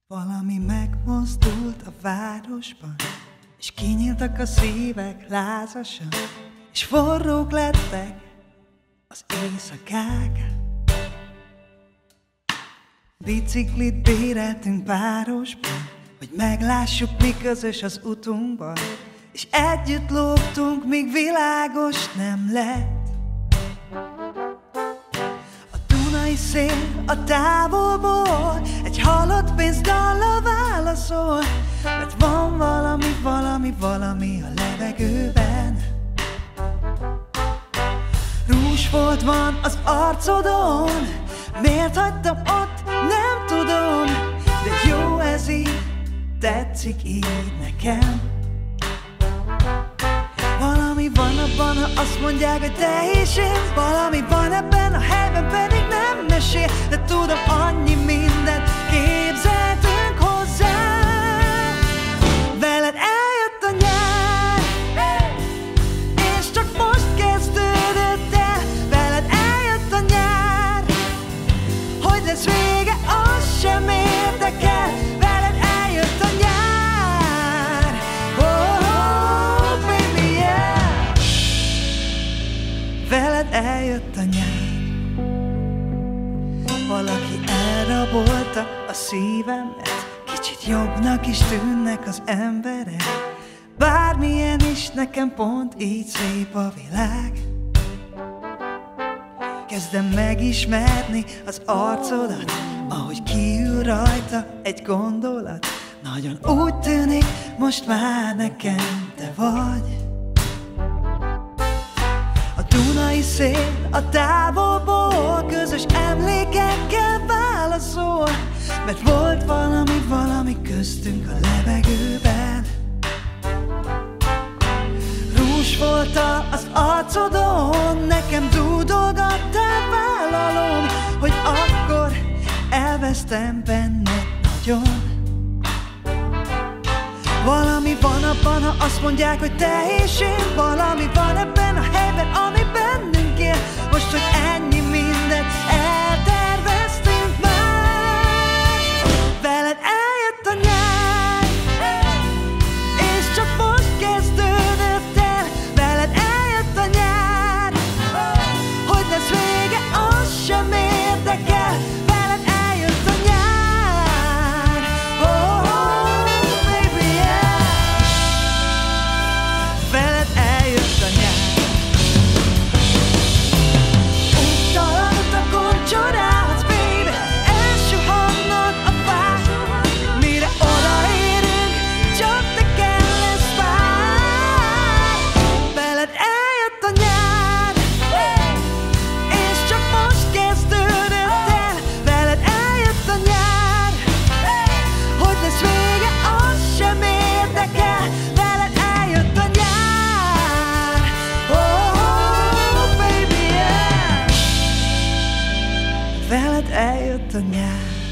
Valami megmozdult a városban, és kinyíltak a szívek lázasan, és forrók lettek az éjszakák. Biciklit béreltünk városban, hogy meglássuk, mi közös az utunkban, és együtt lógtunk, míg világos nem lett. A Dunai szél a távolból egy halott pénzdallal válaszol, mert van valami a levegőben. Rúzsfolt van az arcodon, miért hagytam ott, nem tudom, de jó ez így, tetszik így nekem. Valami van abban, ha azt mondják, hogy te és én, valami van ebben a helyben, pedig nem mesél, de tudom, annyi mindent képzeltünk hozzá. Veled eljött a nyár, és csak most kezdődött el. Veled eljött a nyár, hogy lesz vége, az sem érdekel. Veled eljött a nyár, oh, baby, yeah. Veled eljött a nyár. Valaki elrabolta a szívemet, kicsit jobbnak is tűnnek az emberek. Bármilyen is, nekem pont így szép a világ. Kezdem megismerni az arcodat, ahogy kiül rajta egy gondolat. Nagyon úgy tűnik, most már nekem te vagy. A Dunai szél a távolból közös emlékekkel válaszol, mert volt valami köztünk a levegőben. Rúzs volt az arcodon, nekem dúdolgattál, vállalom, hogy akkor elvesztem benned nagyon. Valami van abban, ha azt mondják, hogy te és én, valami van ebben a helyben, ami bennünk él. Most, hogy ennyi mindent elterveztünk már. Veled eljött a nyár, és csak most kezdődött el. Veled eljött a nyár, hogy lesz vége, az sem érdekel. Veled eljött a nyár, oh, baby, yeah. Veled eljött a nyár. Úttalan utakon csodálhatsz, baby, elsuhannod a fák. Mire odaérünk, csak te kell, lesz pár. Veled eljött a nyár, és csak most kezdődött el. Veled eljött a nyár, hogy lesz vége, az sem érdekel. Veled eljött a nyár, oh, baby, yeah. Veled eljött a nyár.